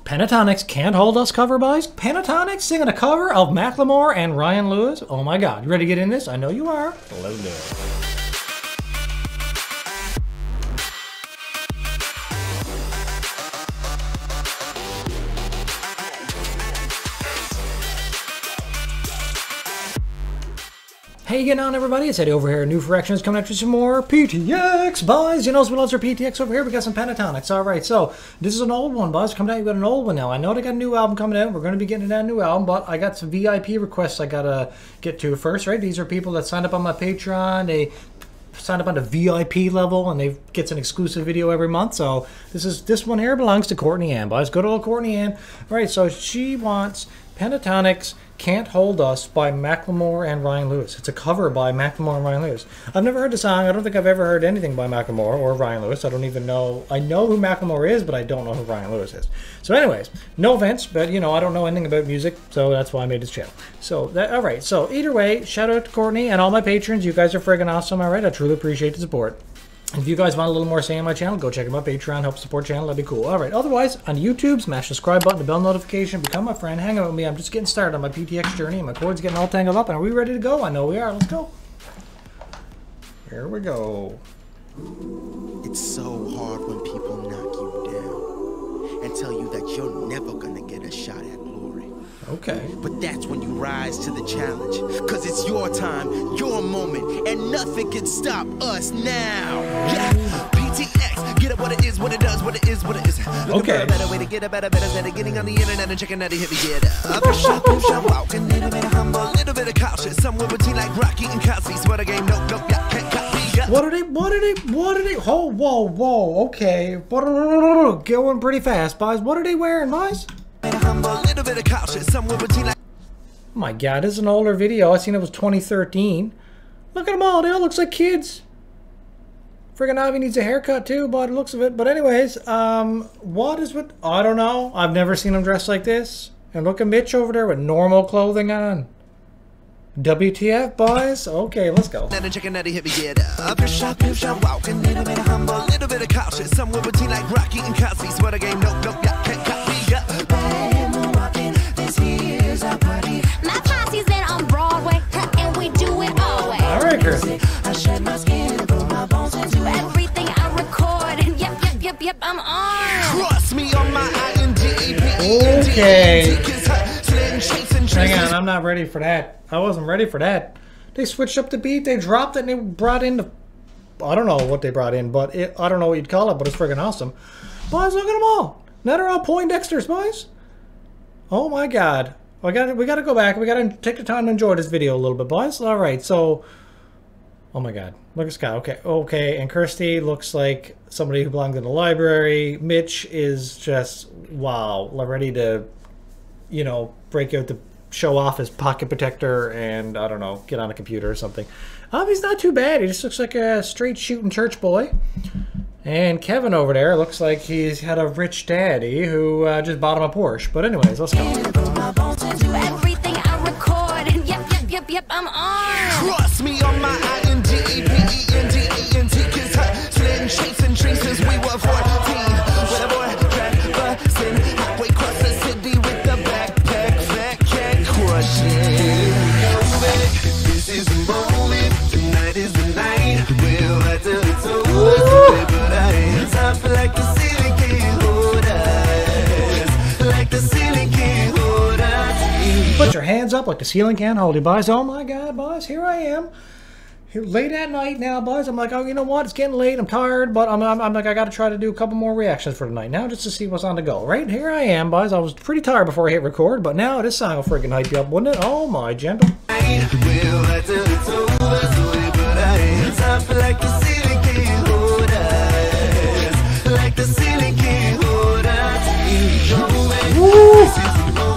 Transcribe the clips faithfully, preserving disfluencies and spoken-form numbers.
Pentatonix Can't Hold Us cover, boys. Pentatonix singing a cover of Macklemore and Ryan Lewis. Oh my God. You ready to get in this? I know you are. Let's do it. Hey, you getting on, everybody? It's Eddie over here. New Fractions coming after some more P T X, boys. You know what else are P T X over here? We got some Pentatonix. All right, so this is an old one, boys. Coming out, you got an old one now. I know they got a new album coming out. We're going to be getting that new album, but I got some V I P requests I got to get to first, right? These are people that signed up on my Patreon. They signed up on the V I P level, and they get an exclusive video every month. So this is this one here belongs to Courtney Ann, boys. Good old Courtney Ann. All right, so she wants Pentatonix Can't Hold Us by Macklemore and Ryan Lewis. It's a cover by Macklemore and Ryan Lewis. I've never heard the song. I don't think I've ever heard anything by Macklemore or Ryan Lewis. I don't even know. I know who Macklemore is, but I don't know who Ryan Lewis is. So anyways, no offense, but you know, I don't know anything about music, so that's why I made this channel. So, that, all right. So either way, shout out to Courtney and all my patrons. You guys are friggin' awesome, all right? I truly appreciate the support. If you guys want a little more say on my channel, go check out my Patreon, help support the channel, that'd be cool. Alright, otherwise, on YouTube, smash the subscribe button, the bell notification, become my friend, hang out with me. I'm just getting started on my P T X journey, and my cord's getting all tangled up, and are we ready to go? I know we are, let's go. Here we go. It's so hard when people knock you down and tell you that you're never gonna get a shot at glory. Okay. But that's when you rise to the challenge, cause it's your time, your moment, and nothing can stop us now. Yeah, P T X, get it what it is, what it does, what it is, what it is. Looking okay. for a better way to get a better, better, better, getting on the internet and checking out the hit me get up. A shot, a shot, walking, little bit of humble, little bit of cautious, somewhere between like Rocky and Cosby. Swear the game, no, no, yeah, can't copy. Yeah. What are they, what are they, what are they, oh, whoa, whoa, okay. Going pretty fast, boys. What are they wearing, boys? Oh my God, this is an older video. I seen it was twenty thirteen. Look at them all. They all looks like kids. Friggin' Ivy needs a haircut too, by the looks of it. But anyways, um, what is with... I don't know. I've never seen them dressed like this. And look at Mitch over there with normal clothing on. W T F, boys? Okay, let's go. Alright, Kirsty. I shed my skin, put my bones into everything I record. And yep, yep, yep, yep, I'm on. Trust me on my I N D. Okay. Hang on, I'm not ready for that. I wasn't ready for that. They switched up the beat, they dropped it, and they brought in the... I don't know what they brought in, but it, I don't know what you'd call it, but it's friggin' awesome. Boys, look at them all. Now they're all Poindexters, boys. Oh my God. We got we got to go back. We got to take the time to enjoy this video a little bit, boys. All right, so... Oh my God. Look at Scott. Okay, okay. And Kirsty looks like somebody who belongs in the library. Mitch is just, wow, ready to, you know, break out the... show off his pocket protector and, I don't know, get on a computer or something. Um, he's not too bad. He just looks like a straight shooting church boy. And Kevin over there looks like he's had a rich daddy who uh, just bought him a Porsche. But anyways, let's go. Everything I record. And yep, yep, yep, yep, I'm on. Trust me on my I N D E P E N D E N T, cause her slim chasing trees since we were fourteen. With a boy traversing halfway across the city with the backpack, fat cat crushing. This is the moment, tonight is the night. We'll have till it's over, but I ain't top like the ceiling can't hold us. Like the ceiling can't hold us. Put your hands up like the ceiling can't hold you, boys. Oh my God, boys, here I am. Here, late at night now, boys. I'm like, oh, you know what? It's getting late. I'm tired, but I'm, I'm, I'm like, I got to try to do a couple more reactions for tonight now just to see what's on the go. Right here I am, boys. I was pretty tired before I hit record, but now this song will freaking hype you up, wouldn't it? Oh my gentle. Woo!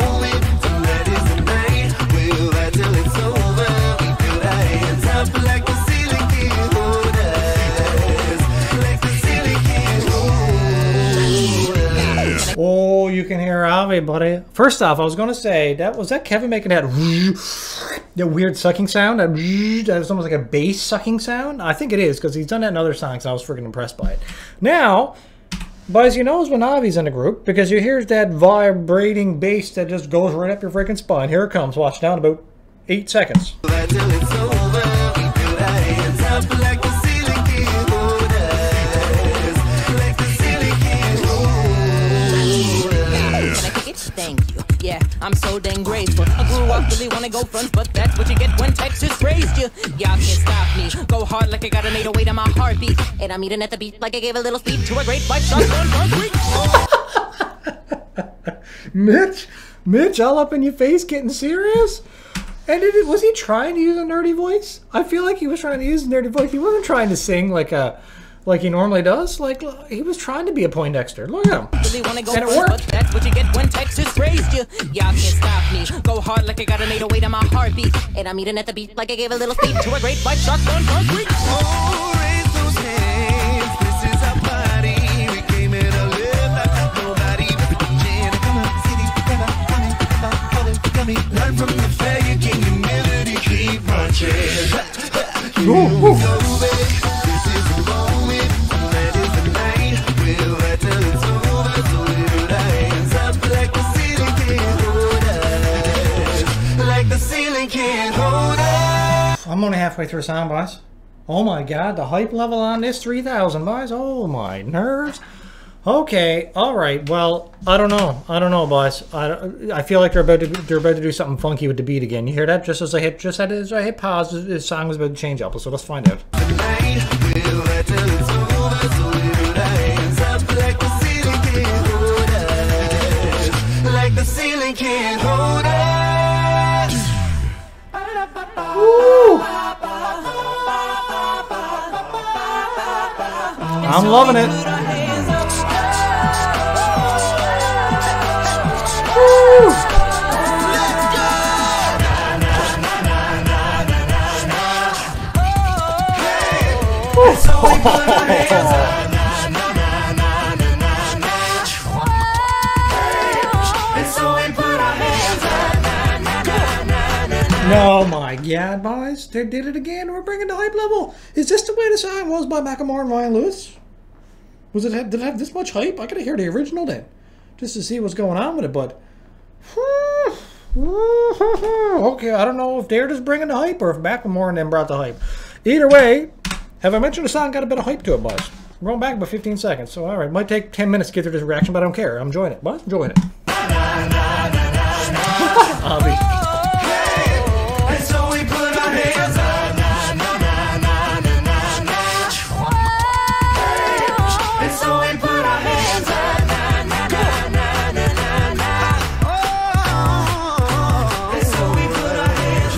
Oh, you can hear Avi, buddy. First off, I was going to say, that was that Kevin making that, that weird sucking sound? That, that was almost like a bass sucking sound? I think it is, because he's done that in other songs. I was freaking impressed by it. Now, Boys, you knows when Avi's in the group because you hear that vibrating bass that just goes right up your freaking spine. Here it comes. Watch down about eight seconds. Thank you. Yeah, I'm so dang grateful. I grew up really wanna go front, but that's what you get when Texas raised you. Y'all can't stop me. Go hard like I got an eight oh eight on my heartbeat. And I'm eating at the beat like I gave a little speech to a great white shotgun concrete. Mitch, Mitch, all up in your face, getting serious. And did it, was he trying to use a nerdy voice? I feel like he was trying to use a nerdy voice. He wasn't trying to sing like a. Like he normally does. Like, he was trying to be a Poindexter. Look at him. Really wanna go And it front, worked. but that's what you get when Texas raised you. Y'all can't stop me. Go hard like I got an eight oh eight on my heartbeat. And I'm eating at the beat like I gave a little speech to a great white shotgun concrete. Oh, raise those hands. This is our party. We came in to live like nobody was watching. Come on, city, come on, come on, come on, come on, come on. Learn from the failure, can humility keep marching. You know it. This is the moment. That is the night. We'll wait till it's over. So we'll rise up like the ceiling can't hold us. Like the ceiling can't hold us. I'm only halfway through a song, boys. Oh my god, the hype level on this three thousand, boys. Oh my nerves. Okay, all right. Well, I don't know. I don't know, boys. I, I feel like they're about to they're about to do something funky with the beat again. You hear that? Just as I hit just as I hit pause, this song was about to change up. So let's find out. Tonight, we'll wait till it's over. So we'll rise up like the ceiling can't hold us. Like the ceiling can't hold us. Woo! I'm loving it. Woo! No, my God, boys. They did it again. We're bringing the hype level. Is this the way the song was by Macklemore and Ryan Lewis? Was it, did it have this much hype? I gotta hear the original then, just to see what's going on with it, but... Okay, I don't know if they're just bringing the hype or if Macklemore and them brought the hype. Either way, have I mentioned the song got a bit of hype to it, boys? We're going back about fifteen seconds, so alright. Might take ten minutes to get through this reaction, but I don't care. I'm enjoying it, boys. Enjoying it. Avi. And so we put our hands up. And so we put our hands up. And so we put our hands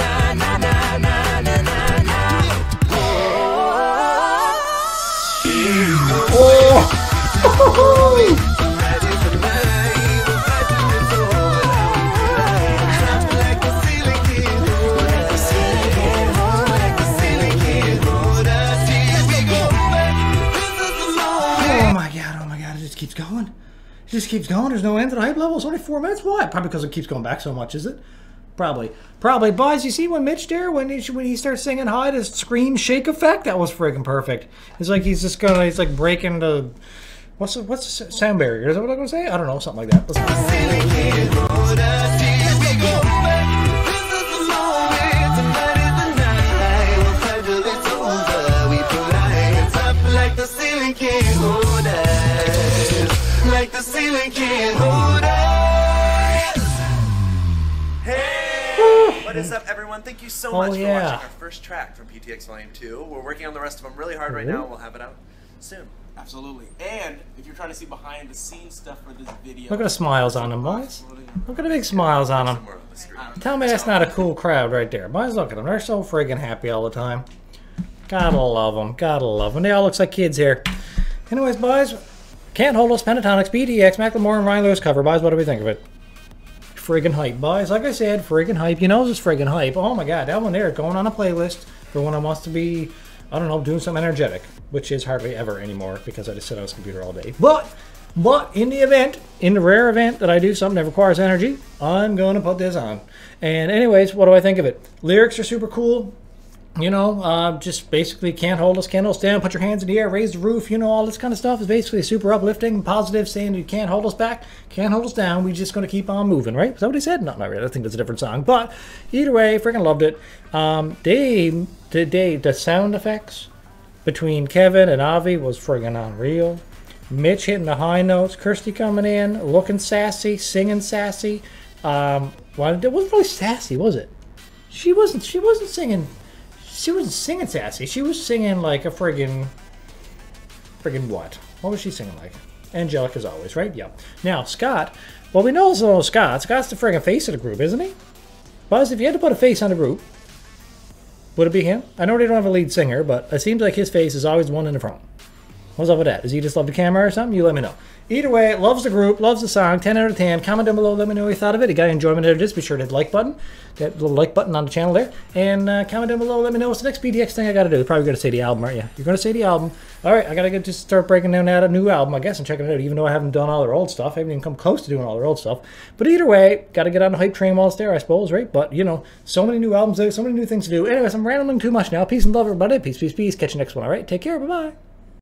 Oh my god, oh my god, it just keeps going. It just keeps going. There's no end to the hype level. It's only four minutes. Why? Probably because it keeps going back so much, is it? Probably. Probably. Boys, you see when Mitch there, when he, when he starts singing high, the scream shake effect, that was friggin' perfect. It's like he's just gonna, he's like breaking the, what's the, what's the sound barrier? Is that what I'm gonna say? I don't know, something like that. Let's Like the ceiling can't hold us. Like the ceiling can't hold us. Hey! What is up, everyone? Thank you so Oh, much yeah. for watching our first track from P T X Volume two. We're working on the rest of them really hard right now. We'll have it out soon. Absolutely. And if you're trying to see behind the scenes stuff for this video, Look at the smiles on them, boys. Look at the big smiles on them. Somewhere on the screen. Tell me that's not a cool crowd right there. Boys, look at them. They're so friggin' happy all the time. Gotta love them. Gotta love them. They all looks like kids here. Anyways, boys, Can't Hold Us, Pentatonics, P T X, Macklemore, and Ryan Lewis cover. Boys, what do we think of it? Friggin' hype, boys. Like I said, friggin' hype. You know it's friggin' hype. Oh my god, that one there going on a playlist for when I wants to be, I don't know, doing something energetic, which is hardly ever anymore because I just sit on this computer all day. But, but in the event, in the rare event that I do something that requires energy, I'm going to put this on. And anyways, what do I think of it? Lyrics are super cool. You know, uh, just basically can't hold us, can't hold us down, put your hands in the air, raise the roof, you know, all this kind of stuff is basically super uplifting, positive, saying you can't hold us back, can't hold us down, we're just going to keep on moving, right? Is that what he said? No, not really. I think that's a different song. But either way, freaking loved it. Um, they, the, they, the sound effects between Kevin and Avi was friggin' unreal. Mitch hitting the high notes, Kirsty coming in, looking sassy, singing sassy. Um, well, it wasn't really sassy, was it? She wasn't, she wasn't singing... She wasn't singing sassy. She was singing like a friggin'... Friggin' what? What was she singing like? Angelic as always, right? Yep. Now, Scott. Well, we know also Scott. Scott's the friggin' face of the group, isn't he? Buzz, if you had to put a face on the group, would it be him? I know they don't have a lead singer, but it seems like his face is always one in the front. What's up with that? Does he just love the camera or something? You let me know. Either way, loves the group, loves the song, ten out of ten. Comment down below, let me know what you thought of it. If you got any enjoyment out of this, be sure to hit the like button. That little like button on the channel there. And uh, comment down below, let me know what's the next P T X thing I got to do. You're probably going to say the album, aren't you? You're going to say the album. All right, I got to just start breaking down that a new album, I guess, and checking it out, even though I haven't done all their old stuff. I haven't even come close to doing all their old stuff. But either way, got to get on the hype train while it's there, I suppose, right? But, you know, so many new albums out, so many new things to do. Anyways, I'm rambling too much now. Peace and love, everybody. Peace, peace, peace. Catch you next one, all right? Take care. Bye-bye.